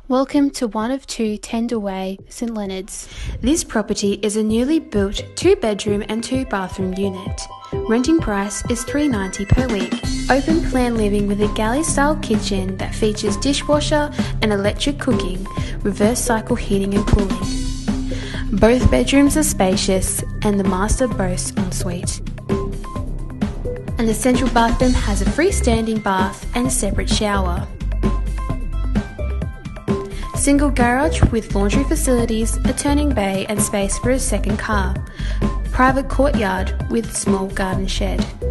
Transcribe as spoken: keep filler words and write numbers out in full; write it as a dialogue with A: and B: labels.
A: Welcome to one of two Tender Way, St Leonards.
B: This property is a newly built two bedroom and two bathroom unit. Renting price is three dollars ninety per week. Open plan living with a galley style kitchen that features dishwasher and electric cooking, reverse cycle heating and cooling. Both bedrooms are spacious and the master boasts ensuite. And the central bathroom has a freestanding bath and a separate shower. Single garage with laundry facilities, a turning bay and space for a second car. Private courtyard with small garden shed.